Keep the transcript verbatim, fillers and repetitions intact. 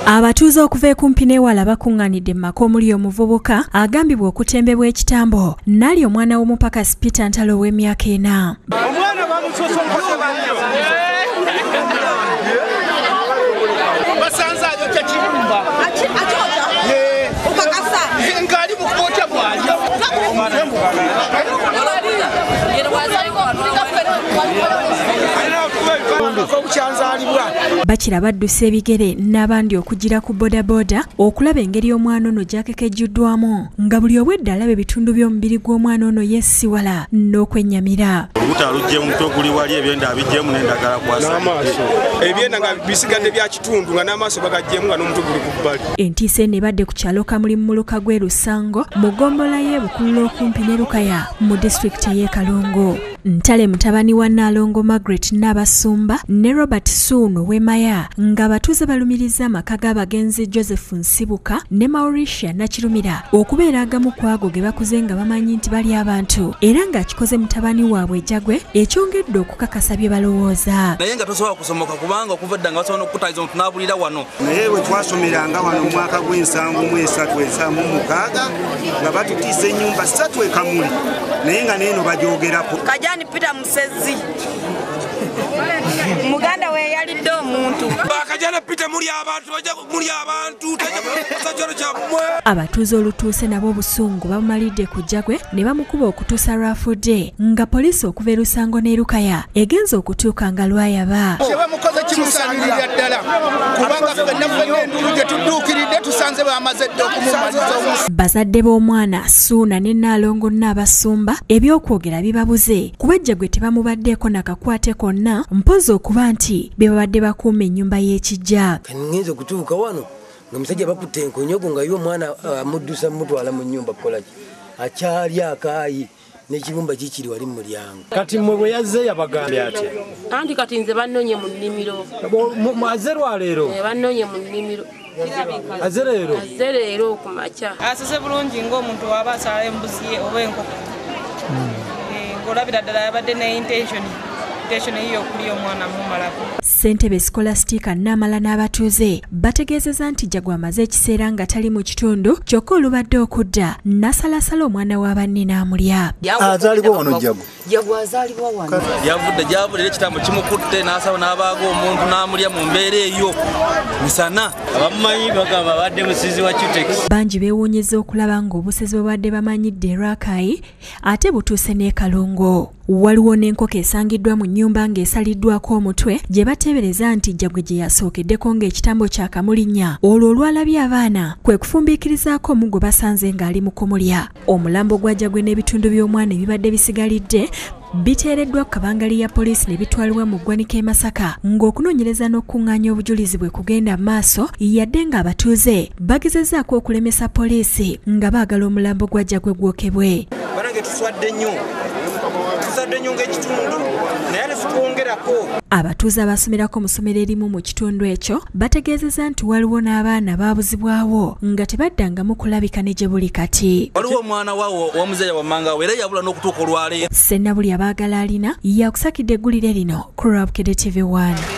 Abatuuze okuva kumpi n'ewala bakunganidde mu maka omuli omuvubuka agambibwa okutembebwa ekitambo nali omwana w'omupaka Peter Ntalo ow'emyaka ena. Omwana bamusanze basanze ayokya kirumba okakasa ngali mu kkoota bwalya bakira baddusa ebigere n'abandi okugira ku bodaboda okulaba engeri omwana ono gy'akekejjuddwamu nga buli obwedda alaba ebitundu by'omubiri gw'omwana ono yessiwala n'okwennyamira. Olutalujje mu toguli wali ebyenda abijjemu n'endagala kwasa n'amaaso ebyenda nga bisigadde bya kitundu nga n'amaaso bagajjemu nga n'omutwe guli ku bbali. Entiisa eno ebadde ku kyalo kamuli mu muluka gw'e Lusango mu ggombolola y'e Bukulu okumpi ne Lukaya mu disitulikiti y'e Kalongo. Ntale mutabani wa Nalongo Margaret Nabasumba ne Robert Suno w'Emaya ng'abatuuze balumiriza amaka g'abagenzi Joseph Nsibuka ne Mauricia Nakirumira okubeera agamu ku ago ge bakuze nga bamanyi nti bali abantu era ng'akikoze mutabani waabwe Jagwe ekyongedde okukakasa bye balowooza. Naye nga tosobola kusomoka kubanga okuva dda nga basobola okukutayiza omutunaabulira wano. Naye bwe twasomeranga wano mu mwaka gw'ensanvu mu esatu ensaamu mukaaga nga batutiisa ennyumba ssatu e Kamuli naye nga neeno bajoogerako. Kajani Peter Musezi muganda we yalidde omuntu bakajana Peter muli abantu bajja muli abantu tajja kyamwe. Abatuuze olutuuse nabo obusungu bamalidde ku Jagwe ne bamukuba okutuusa lwafudde nga poliisi okuva e Lusango ne Lukaya egenza okutuuka nga lwayaba. Kye bamukoze kimusaanirira ddala kubanga ffenna ffenna endulu gye tudduukiridde tusanze bamaze dde okumumaliza. Bazadde b'omwana Suuna ne Nalongo Nabasumba ebyokwogera bibabuze kuba Jagwe tebamubaddeeko nakakwate konna mpozi okuba nti be babadde bakuuma ennyumba y'ekijja. Ngenze okutuuka wano nga musajja bakutte enkonyogo nga yo omwana amuddusa mutwala mu nnyumba kukola ki akyali akaayi n'ekibumba kikiri wali mu mulyango. Kati mmwe bwe yazze yabagambye atya? Anti kati nze bannonye mu nnimiro. Azze lwaleero? Bannonye mu nnimiro. Azze leero? Azze leero ku makya. Asese bulungi ng'omuntu waba asala embuzi ye oba enkoko. Ng'olabira ddala yabadde ne intention intention yiyo okuli omwana mumalako. Ssentebe Scholastica Namala n'abatuuze bategeezezza nti Jagwe amaze ekiseera nga tali mu kitundu kyokka olubadde okudda nasalasala omwana wa banne n'amulya. Azaalibwa wano Jagwe? Jagwe azaalibwa wano. Yavudde gy'avudde ekitambo kimukutte n'asaba n'abaaga omuntu n'amulya mu mbeera eyo misana. Abamumanyi bagamba badde musizi wa Cutex. Bangi beewuunyizza okulaba ng'obusezi bwabadde bamanyidde Rakai ate butuuse n'e Kalongo. Waliwo n'enkoko esangiddwa mu nnyumba ng'esaliddwako omutwe gye bateebereza nti Jagwe gye yasookeddeko ng'ekitambo kya kamulinnya olwo olwalabye abaana kwe kufumbiikirizaako omuggo basanze ng'ali mu kumulya. Omulambo gwa Jagwe n'ebitundu by'omwana ebibadde bisigalidde biteereddwa ku kabangali ya poliisi ne bitwalibwa mu ggwanika e Masaka ng'okunoonyereza n'okuŋŋaanya obujulizi bwe kugenda mu maaso yadde ng'abatuuze bagezezzaako okulemesa poliisi nga baagala omulambo gwa Jagwe gwokebwe. Banange tuswadde nnyo tusadde nnyo ng'ekitundu naye ate tukwongerako. Abatuuze abasomerako mu ssomero erimu mu kitundu ekyo bategeezezza nti waliwo n'abaana baabuzibwawo nga tebaddangamu kulabika ne gye buli kati. Waliwo omwana waawo Omusajja wammanga era yabula n'okutuuka olwaleero. Sennabuli abaagala alina yakusakidde eggulire lino ku T V one.